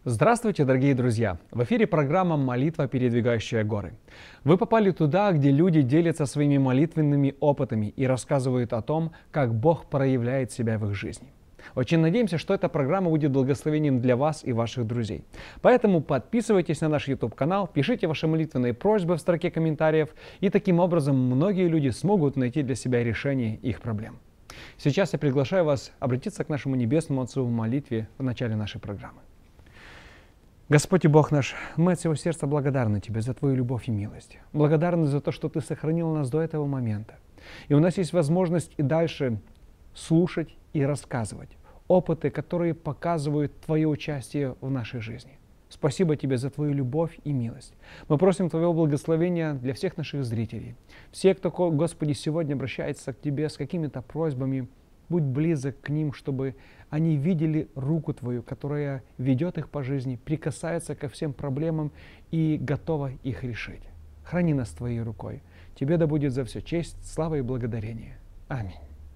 Здравствуйте, дорогие друзья! В эфире программа «Молитва, передвигающая горы». Вы попали туда, где люди делятся своими молитвенными опытами и рассказывают о том, как Бог проявляет себя в их жизни. Очень надеемся, что эта программа будет благословением для вас и ваших друзей. Поэтому подписывайтесь на наш YouTube-канал, пишите ваши молитвенные просьбы в строке комментариев, и таким образом многие люди смогут найти для себя решение их проблем. Сейчас я приглашаю вас обратиться к нашему Небесному Отцу в молитве в начале нашей программы. Господь и Бог наш, мы от всего сердца благодарны Тебе за Твою любовь и милость. Благодарны за то, что Ты сохранил нас до этого момента. И у нас есть возможность и дальше слушать и рассказывать опыты, которые показывают Твое участие в нашей жизни. Спасибо Тебе за Твою любовь и милость. Мы просим Твоего благословения для всех наших зрителей. Все, кто, Господи, сегодня обращается к Тебе с какими-то просьбами, будь близок к ним, чтобы они видели руку Твою, которая ведет их по жизни, прикасается ко всем проблемам и готова их решить. Храни нас Твоей рукой. Тебе да будет за все честь, слава и благодарение. Аминь.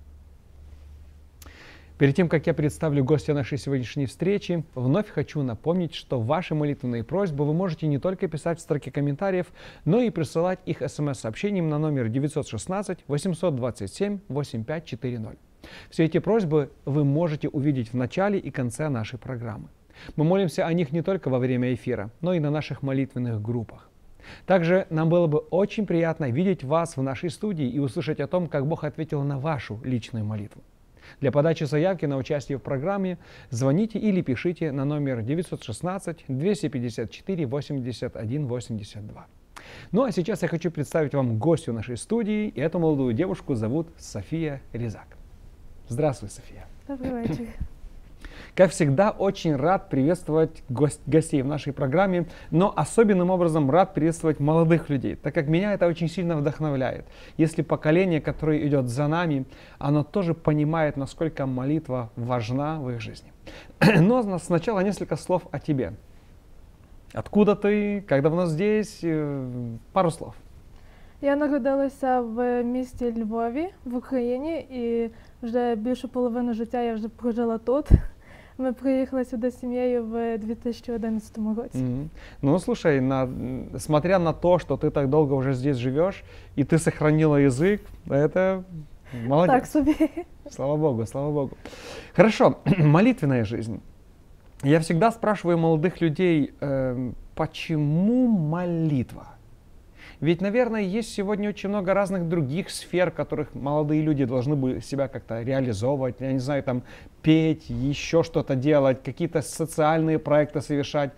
Перед тем, как я представлю гостя нашей сегодняшней встречи, вновь хочу напомнить, что ваши молитвенные просьбы вы можете не только писать в строке комментариев, но и присылать их смс-сообщением на номер 916-827-8540. Все эти просьбы вы можете увидеть в начале и конце нашей программы. Мы молимся о них не только во время эфира, но и на наших молитвенных группах. Также нам было бы очень приятно видеть вас в нашей студии и услышать о том, как Бог ответил на вашу личную молитву. Для подачи заявки на участие в программе звоните или пишите на номер 916-254-81-82. Ну а сейчас я хочу представить вам гостью нашей студии, и эту молодую девушку зовут София Резак. Здравствуй, София. Добрый вечер. Как всегда, очень рад приветствовать гостей в нашей программе, но особенным образом рад приветствовать молодых людей, так как меня это очень сильно вдохновляет. Если поколение, которое идет за нами, оно тоже понимает, насколько молитва важна в их жизни. Но сначала несколько слов о тебе. Откуда ты? Как давно здесь? Пару слов. Я народилася в місті Львові, в Україні, і вже більшу половину життя я вже прожила тут. Мы приехали сюда с семьей в 2011 році. Ну, слушай, смотря на то, что ты так долго уже здесь живешь, и ты сохранила язык, это молодец. Так собі. Слава Богу, слава Богу. Хорошо, молитвенная жизнь. Я всегда спрашиваю молодых людей, почему молитва? Ведь, наверное, есть сегодня очень много разных других сфер, в которых молодые люди должны бы себя как-то реализовывать, я не знаю, там, петь, еще что-то делать, какие-то социальные проекты совершать.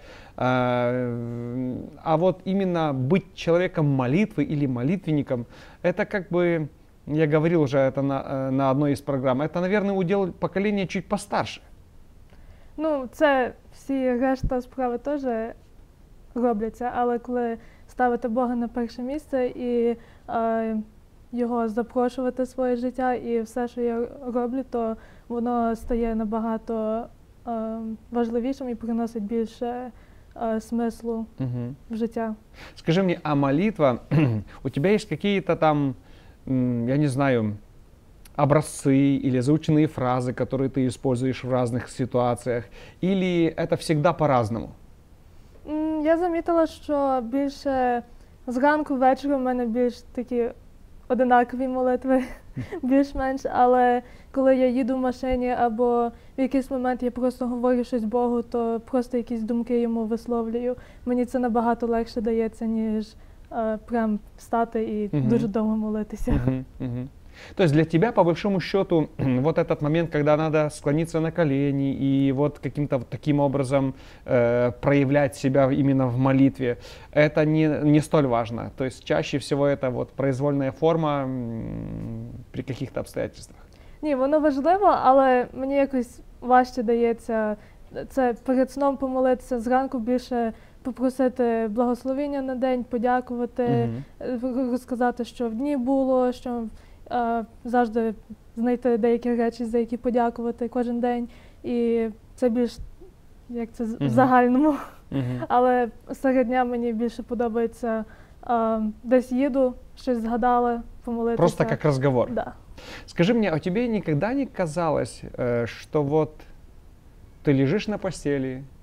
А вот именно быть человеком молитвы или молитвенником, это как бы, я говорил уже это на одной из программ, это, наверное, удел поколения чуть постарше. Ну, це всі решта справи теж робляться, але коли ставити Бога на перше місце і Його запрошувати в своє життя, і все, що я роблю, то воно стає набагато важливішим і приносить більше смислу в життя. Скажи мне, а молитва, у тебя есть какие-то там, я не знаю, образцы или заученные фразы, которые ты используешь в разных ситуациях, или это всегда по-разному? Я замітила, що більше зранку, ввечері в мене більш такі одинакові молитви, більш-менш, але коли я їду в машині або в якийсь момент я просто говорю щось Богу, то просто якісь думки йому висловлюю. Мені це набагато легше дається, ніж прям встати і дуже довго молитися. То есть для тебя, по большому счету, вот этот момент, когда надо склониться на колени и вот каким-то вот таким образом проявлять себя именно в молитве, это не столь важно. То есть чаще всего это вот произвольная форма при каких-то обстоятельствах. Ні, воно важливо, але мені якось важче дається це перед сном помолитися, зранку більше попросити благословення на день, подякувати, розказати, що в дні було, що завжди знайти деякі речі, за які подякувати кожен день. І це більш, як це, в загальному. Але серед дня мені більше подобається, десь їду, щось згадала, помолитися. Просто как разговор. Да. Скажи мне, а тебе никогда не казалось, что вот ты лежишь на постели,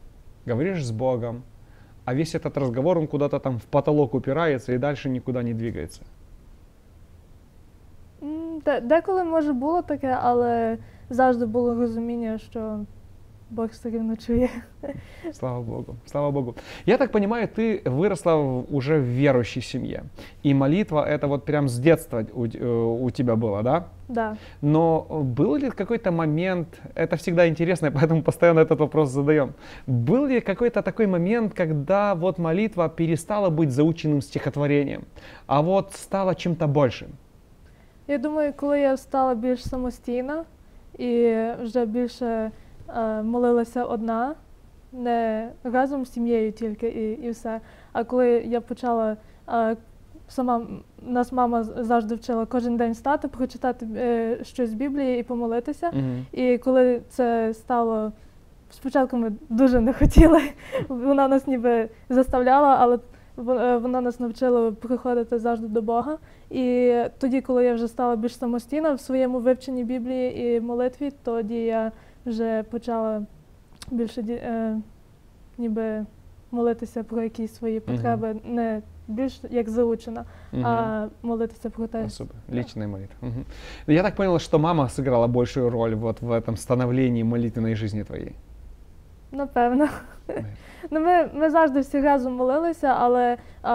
говоришь с Богом, а весь этот разговор, он куда-то там в потолок упирается и дальше никуда не двигается? Деколи, може, було таке, але завжди було розуміння, що Бог все рівно чує. Слава Богу, слава Богу. Я так понимаю, ты выросла уже в верующей семье. И молитва это вот прям с детства у тебя было, да? Да. Но был ли какой-то момент, это всегда интересно, поэтому постоянно этот вопрос задаем. Был ли какой-то такой момент, когда вот молитва перестала быть заученным стихотворением, а вот стала чем-то большим? Я думаю, коли я стала більш самостійна і вже більше молилася одна, не разом з сім'єю тільки і все. А коли я почала сама, нас мама завжди вчила кожен день встати, прочитати щось з Біблії і помолитися. І коли це стало, спочатку ми дуже не хотіли, вона нас ніби заставляла, але вона нас навчила приходити завжди до Бога. І тоді, коли я вже стала більш самостійна в своєму вивченні Біблії і молитві, тоді я вже почала більше ніби молитися про якісь свої потреби, не більш як заучена, а молитися про те. Особо. Личная молитва. Я так поняла, что мама сыграла большую роль вот в этом становлении молитвенной жизни твоей. Напевно. Ну, ми завжди всі разом молилися, але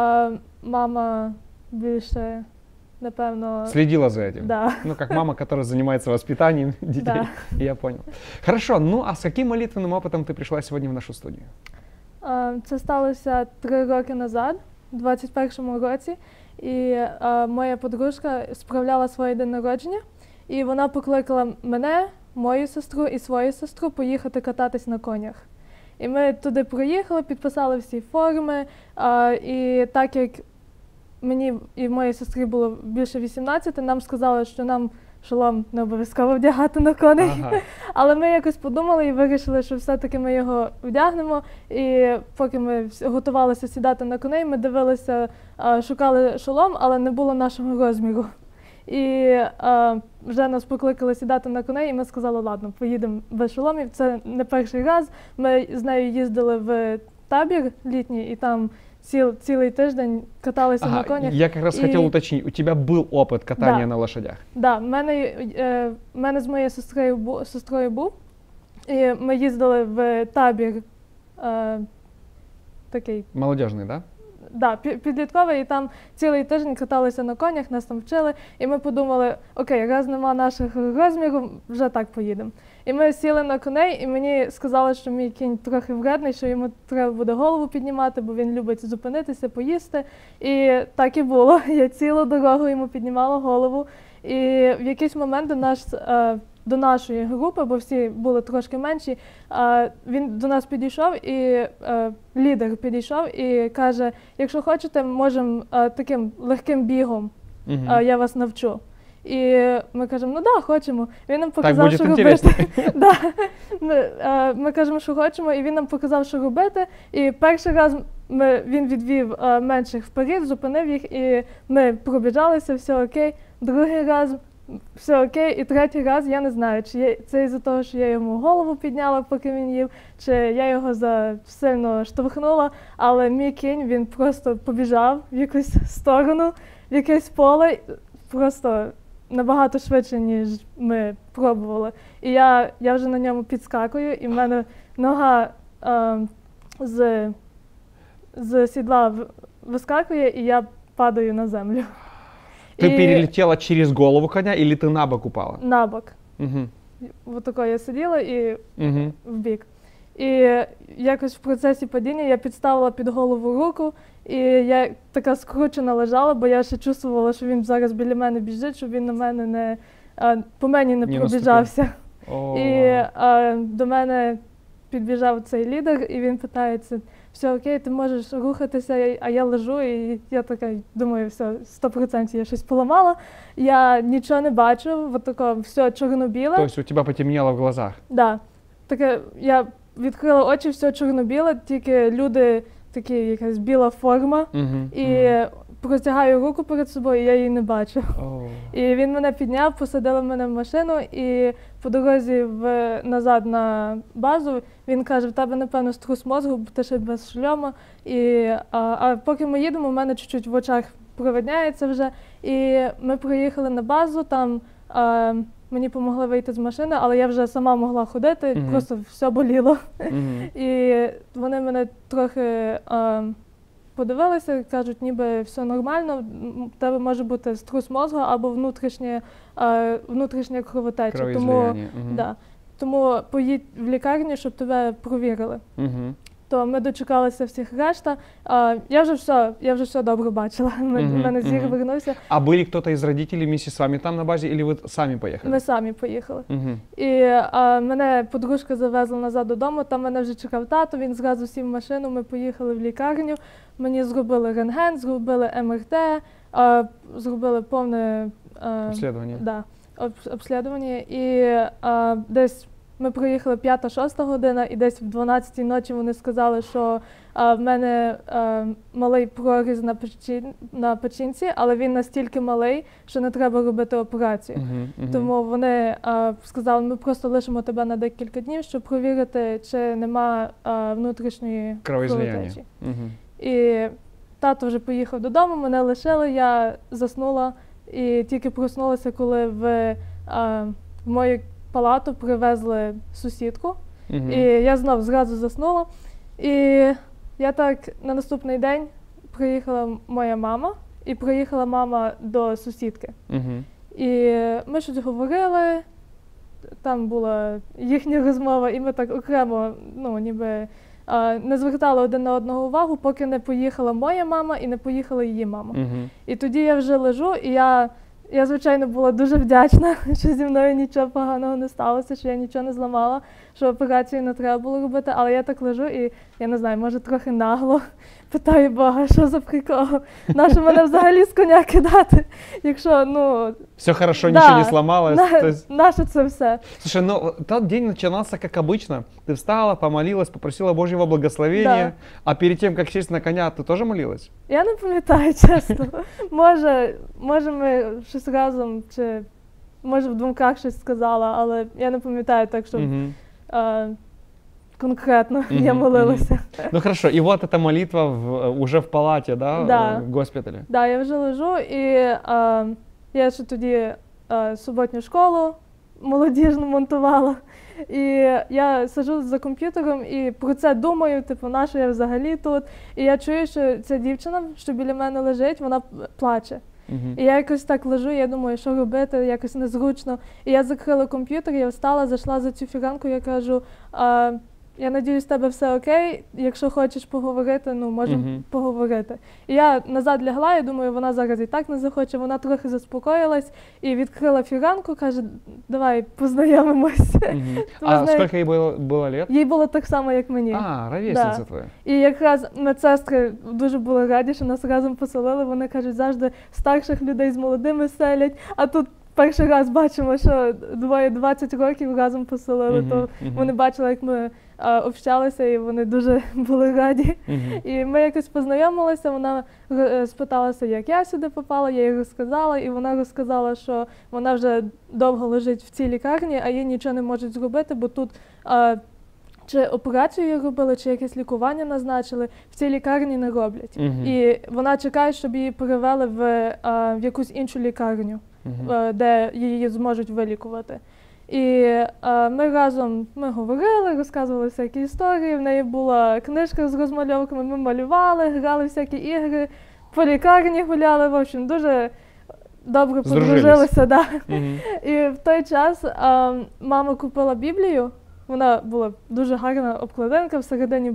мама більше, напевно... Следила за этим? Да. Ну, как мама, которая занимается воспитанием детей. Да. Я понял. Хорошо, ну а с каким молитвенным опытом ты пришла сегодня в нашу студию? Це сталося 3 роки назад, у 21-му році. І моя подружка справляла своє день народження. І вона покликала мене, мою сестру і свою сестру поїхати кататись на конях. І ми туди проїхали, підписали всі форми. І так як мені і моїй сестрі було більше 18, нам сказали, що нам шолом не обов'язково вдягати на коней. Ага. Але ми якось подумали і вирішили, що все-таки ми його вдягнемо. І поки ми готувалися сідати на коней, ми дивилися, шукали шолом, але не було нашого розміру. І вже нас покликали сідати на коней, і ми сказали, ладно, поїдемо без шоломів. Це не перший раз. Ми з нею їздили в табір літній, і там цілий тиждень каталися на конях. Я как раз хотел уточнить, у тебя был опыт катания на лошадях? Да, в мене з моєю сестрою був, і ми їздили в табір такий. Молодіжний, так? Да, підлітковий, і там цілий тиждень каталися на конях, нас там вчили, і ми подумали, окей, раз нема наших розмірів, вже так поїдемо. І ми сіли на коней, і мені сказали, що мій кінь трохи вредний, що йому треба буде голову піднімати, бо він любить зупинитися, поїсти. І так і було. Я цілу дорогу йому піднімала голову. І в якийсь момент до нашої групи, бо всі були трошки менші, він до нас підійшов, і лідер підійшов і каже, якщо хочете, можемо таким легким бігом, я вас навчу. І ми кажемо, ну да, хочемо. Він нам показав, що робити. Ми кажемо, що хочемо, і він нам показав, що робити. І перший раз він відвів менших вперед, зупинив їх, і ми пробіжалися, все окей. Другий раз все окей, і третій раз я не знаю, чи це із-за того, що я йому голову підняла, поки він їв, чи я його сильно штовхнула, але мій кінь, він просто побіжав в якусь сторону, в якесь поле, просто набагато швидше, ніж ми пробували. І я вже на ньому підскакую, і в мене нога з сідла вискакує, і я падаю на землю. Ты перелетела через голову коня, или ты на бок упала? На бок. Вот тако я сиділа і в бік. І якось в процесі падіння я підставила під голову руку, і я така скручена лежала, бо я ще чувствувала, що він зараз біля мене біжить, щоб він на мене по мені не пробіжався. І до мене підбіжав цей лідер, і він питається, все окей, ти можеш рухатися, а я лежу, і я така думаю, все, 100% я щось поламала. Я нічого не бачу, вот тако, все чорно-біле. Тобто у тебе потемніло в глазах? Так. Таке, я відкрила очі, все чорно-біле, тільки люди, такі якась біла форма, і простягаю руку перед собою, і я її не бачу. О. І він мене підняв, посадив мене в машину, і по дорозі назад на базу він каже, в тебе, напевно, струс мозку, бо ти ще без шльома. А поки ми їдемо, в мене чуть-чуть в очах провидняється вже. І ми приїхали на базу, там мені допомогли вийти з машини, але я вже сама могла ходити, просто все боліло. І вони мене трохи подивилися і кажуть, ніби все нормально, в тебе може бути струс мозку або внутрішня кровотеча. Тому поїдь в лікарню, щоб тебе провірили. То ми дочекалися всіх решта. Я вже все добре бачила. Мене зір вернувся. А були хтось із родителей вместе з вами там на базі, або ви самі поїхали? Ми самі поїхали. І мене подружка завезла назад додому, там мене вже чекав тато, він зразу сів в машину, ми поїхали в лікарню. Мені зробили рентген, зробили МРТ, зробили повне обслідування. І десь ми приїхали 5-6 година, і десь в 12-й ночі вони сказали, що в мене малий проріз на печінці, але він настільки малий, що не треба робити операцію. Тому вони сказали, ми просто лишимо тебе на декілька днів, щоб провірити, чи нема внутрішньої кровотечі. І тато вже поїхав додому, мене лишили, я заснула і тільки проснулася, коли в мою палату привезли сусідку. І я знов зразу заснула. І я так на наступний день приїхала моя мама, і приїхала мама до сусідки. І ми щось говорили, там була їхня розмова, і ми так окремо, ніби не звертали один на одного увагу, поки не поїхала моя мама і не поїхала її мама. І тоді я вже лежу, і я, звичайно, була дуже вдячна, що зі мною нічого поганого не сталося, що я нічого не зламала, що операцію не треба було робити, але я так лежу і, я не знаю, може трохи нагло питаю Бога, що за прикол, нащо мене взагалі з коня кидати, якщо, все хорошо, ничего не сломалось. Наше це все. Слушай, тот день начинался как обычно. Ты встала, помолилась, попросила Божьего благословения, а перед тем, как сесть на коня, ты тоже молилась? Я не пам'ятаю, чесно. Може ми щось разом, чи може в думках щось сказала, але я не пам'ятаю так, щоб конкретно я молилася. Ну хорошо, и вот эта молитва уже в палате, да, в госпіталі? Да, я вже лежу, і я ще тоді суботню школу молодіжну монтувала. І я сиджу за комп'ютером і про це думаю, на що я взагалі тут. І я чую, що ця дівчина, що біля мене лежить, вона плаче. І я якось так лежу, я думаю, що робити, якось незручно. І я закрила комп'ютер, я встала, зайшла за цю фіранку, я кажу, я надіюсь, в тебе все окей, якщо хочеш поговорити, можемо поговорити. І я назад лягла, я думаю, вона зараз і так не захоче, вона трохи заспокоїлась і відкрила фіранку, каже, давай познайомимось. А скільки їй було лет? Їй було так само, як мені. Ровесниця твоя. І якраз медсестри дуже були раді, що нас разом поселили, вони кажуть, завжди старших людей з молодими селять, а тут перший раз бачимо, що двоє 20 років разом поселили, то вони бачили, як ми общалися, і вони дуже були раді. І ми якось познайомилися, вона спиталася, як я сюди попала, я їй розказала, і вона розказала, що вона вже довго лежить в цій лікарні, а їй нічого не можуть зробити, бо тут чи операцію її робили, чи якесь лікування назначили, в цій лікарні не роблять. І вона чекає, щоб її перевели в якусь іншу лікарню, де її зможуть вилікувати. І ми разом говорили, розказували всякі історії, в неї була книжка з розмальовками, ми малювали, грали всякі ігри, по лікарні гуляли, в общем, дуже добре подружилися. І в той час мама купила Біблію, вона була дуже гарна обкладинка, всередині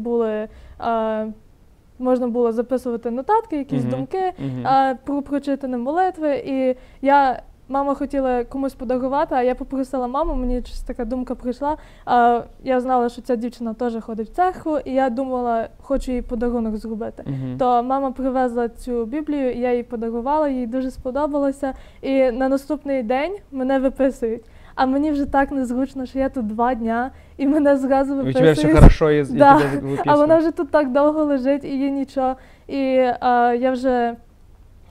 можна було записувати нотатки, якісь думки про прочитані молитви. І мама хотіла комусь подарувати, а я попросила маму, мені щось така думка прийшла. Я знала, що ця дівчина теж ходить в церкву, і я думала, хочу їй подарунок зробити. То мама привезла цю Біблію, і я їй подарувала, їй дуже сподобалося. І на наступний день мене виписують. А мені вже так незручно, що я тут 2 дня, і мене зразу виписують. У тебе все хорошо, і тебе виписують. А вона вже тут так довго лежить, і їй нічого. І я вже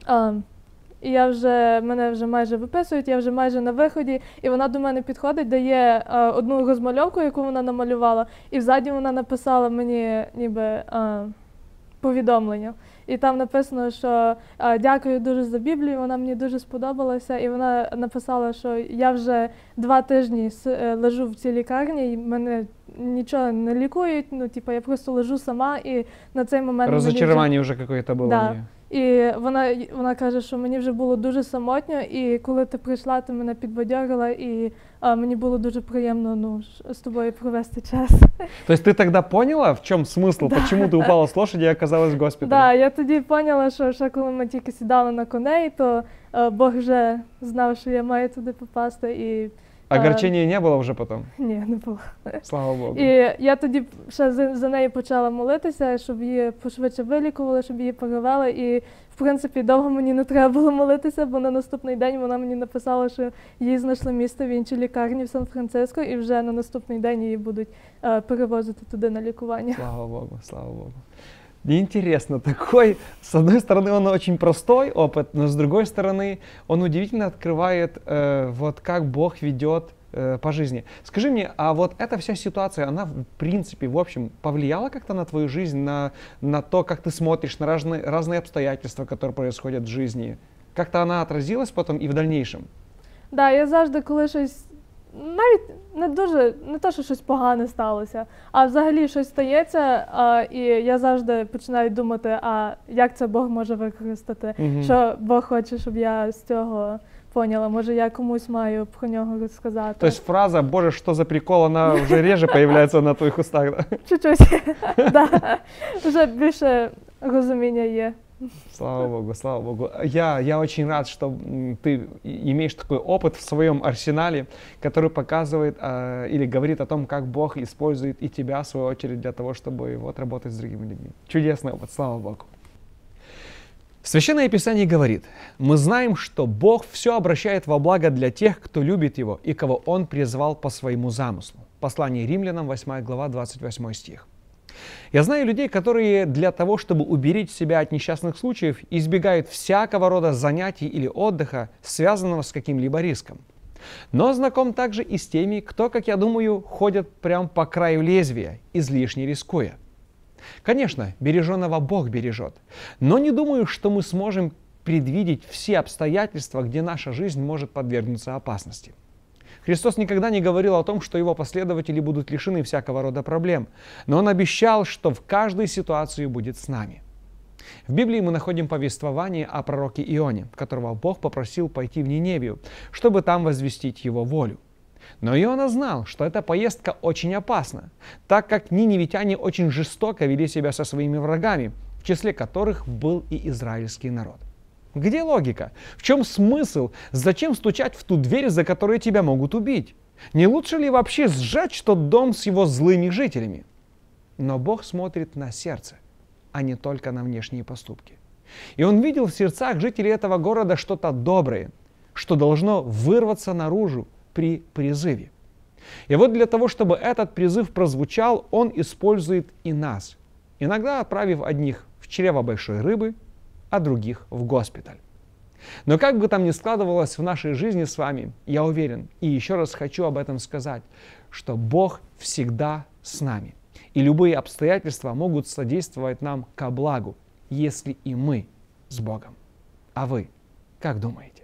І мене вже майже виписують, я вже майже на виході, і вона до мене підходить, дає одну розмальовку, яку вона намалювала, і взаді вона написала мені ніби повідомлення. І там написано, що дякую дуже за Біблію, вона мені дуже сподобалася, і вона написала, що я вже 2 тижні лежу в цій лікарні, і мене нічого не лікують, я просто лежу сама, і на цей момент... Розчарування вже якесь було. Да. І вона каже, що мені вже було дуже самотньо, і коли ти прийшла, ти мене підбадьорила, і мені було дуже приємно з тобою провести час. Тобто ти тоді поняла, в чому смисл, чому ти упала з лошаді і оказалась в госпіталі? Так, я тоді поняла, що ще коли ми тільки сідали на коней, то Бог вже знав, що я маю туди попасти. І огорчення не було вже потім? Ні, не було. Слава Богу. І я тоді ще за неї почала молитися, щоб її пошвидше вилікували, щоб її перевели. І, в принципі, довго мені не треба було молитися, бо на наступний день вона мені написала, що їй знайшли місце в іншій лікарні в Сан-Франциско, і вже на наступний день її будуть перевозити туди на лікування. Слава Богу, слава Богу. Интересно, такой, с одной стороны, он очень простой опыт, но с другой стороны, он удивительно открывает, вот как Бог ведет по жизни. Скажи мне, а вот эта вся ситуация, она в принципе, в общем, повлияла как-то на твою жизнь, на то, как ты смотришь на разные обстоятельства, которые происходят в жизни? Как-то она отразилась потом и в дальнейшем? Да, я завжди, коли щось, навіть не то, що щось погане сталося, а взагалі щось стається, і я завжди починаю думати, як це Бог може використати, що Бог хоче, щоб я з цього поняла, може я комусь маю про нього розказати. То есть фраза «Боже, что за прикол», она уже реже появляется на твоих устах, да? Чуть-чуть, да. Вже більше розуміння є. Слава Богу, слава Богу. Я очень рад, что ты имеешь такой опыт в своем арсенале, который показывает или говорит о том, как Бог использует и тебя, в свою очередь, для того, чтобы вот, работать с другими людьми. Чудесный опыт, слава Богу. Священное Писание говорит: мы знаем, что Бог все обращает во благо для тех, кто любит Его и кого Он призвал по своему замыслу. Послание Римлянам, 8 глава, 28 стих. Я знаю людей, которые для того, чтобы уберечь себя от несчастных случаев, избегают всякого рода занятий или отдыха, связанного с каким-либо риском. Но знаком также и с теми, кто, как я думаю, ходят прямо по краю лезвия, излишне рискуя. Конечно, береженого Бог бережет, но не думаю, что мы сможем предвидеть все обстоятельства, где наша жизнь может подвергнуться опасности. Христос никогда не говорил о том, что Его последователи будут лишены всякого рода проблем, но Он обещал, что в каждой ситуации будет с нами. В Библии мы находим повествование о пророке Ионе, которого Бог попросил пойти в Ниневию, чтобы там возвестить Его волю. Но Иона знал, что эта поездка очень опасна, так как ниневитяне очень жестоко вели себя со своими врагами, в числе которых был и израильский народ. Где логика? В чем смысл? Зачем стучать в ту дверь, за которой тебя могут убить? Не лучше ли вообще сжечь тот дом с его злыми жителями? Но Бог смотрит на сердце, а не только на внешние поступки. И Он видел в сердцах жителей этого города что-то доброе, что должно вырваться наружу при призыве. И вот для того, чтобы этот призыв прозвучал, Он использует и нас, иногда отправив одних в чрево большой рыбы, а других в госпиталь. Но как бы там ни складывалось в нашей жизни с вами, я уверен, и еще раз хочу об этом сказать, что Бог всегда с нами. И любые обстоятельства могут содействовать нам ко благу, если и мы с Богом. А вы как думаете?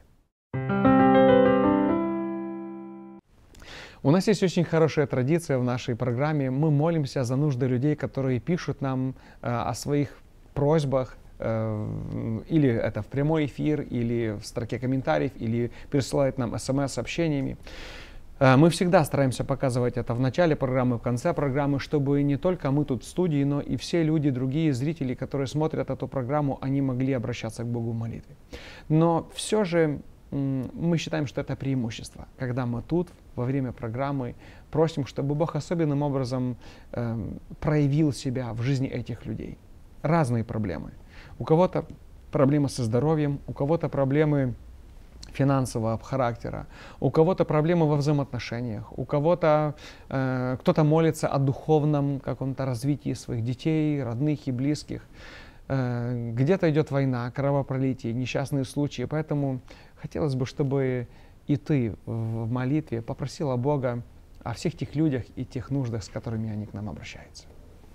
У нас есть очень хорошая традиция в нашей программе. Мы молимся за нужды людей, которые пишут нам о своих просьбах, или это в прямой эфир, или в строке комментариев, или присылают нам смс-сообщениями. Мы всегда стараемся показывать это в начале программы, в конце программы, чтобы не только мы тут в студии, но и все люди, другие зрители, которые смотрят эту программу, они могли обращаться к Богу в молитве. Но все же мы считаем, что это преимущество, когда мы тут во время программы просим, чтобы Бог особенным образом проявил себя в жизни этих людей. Разные проблемы. У кого-то проблемы со здоровьем, у кого-то проблемы финансового характера, у кого-то проблемы во взаимоотношениях, у кого-то кто-то молится о духовном каком-то развитии своих детей, родных и близких. где-то идет война, кровопролитие, несчастные случаи. Поэтому хотелось бы, чтобы и ты в молитве попросила Бога о всех тех людях и тех нуждах, с которыми они к нам обращаются.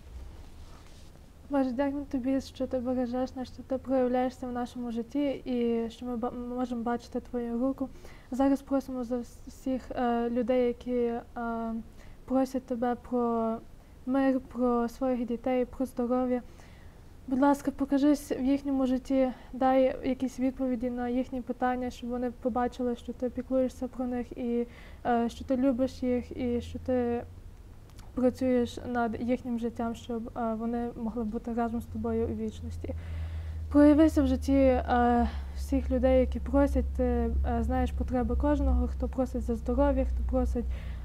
Боже, дякую тобі, що ти бережеш нас, що ти проявляєшся в нашому житті і що ми можемо бачити твою руку. Зараз просимо за всіх людей, які просять тебе про мир, про своїх дітей, про здоров'я. Будь ласка, покажись в їхньому житті, дай якісь відповіді на їхні питання, щоб вони побачили, що ти піклуєшся про них і що ти любиш їх, і що ти працюєш над їхнім життям, щоб вони могли бути разом з тобою у вічності. Проявися в житті всіх людей, які просять, ти знаєш потреби кожного, хто просить за здоров'я, хто просить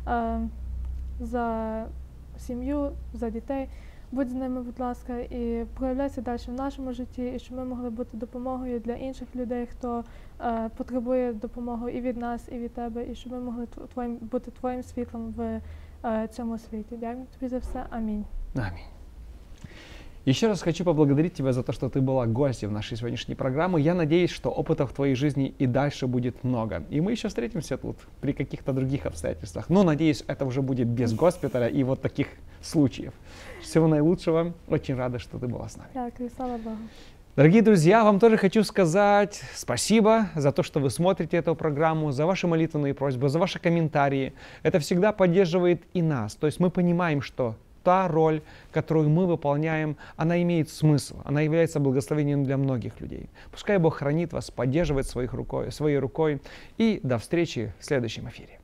за сім'ю, за дітей. Будь з ними, будь ласка, і проявляйся далі в нашому житті, і щоб ми могли бути допомогою для інших людей, хто потребує допомоги і від нас, і від тебе, і щоб ми могли бути твоїм світлом в цьому світі. Дякую тобі за все. Амінь. Аминь. Еще раз хочу поблагодарить тебя за то, что ты была гостью в нашей сегодняшней программе. Я надеюсь, что опытов в твоей жизни и дальше будет много. И мы еще встретимся тут при каких-то других обстоятельствах. Но, надеюсь, это уже будет без госпиталя и вот таких случаев. Всего наилучшего. Очень рада, что ты была с нами. Дякую, слава Богу. Дорогие друзья, вам тоже хочу сказать спасибо за то, что вы смотрите эту программу, за ваши молитвенные просьбы, за ваши комментарии. Это всегда поддерживает и нас. То есть мы понимаем, что та роль, которую мы выполняем, она имеет смысл, она является благословением для многих людей. Пускай Бог хранит вас, поддерживает своей рукой. И до встречи в следующем эфире.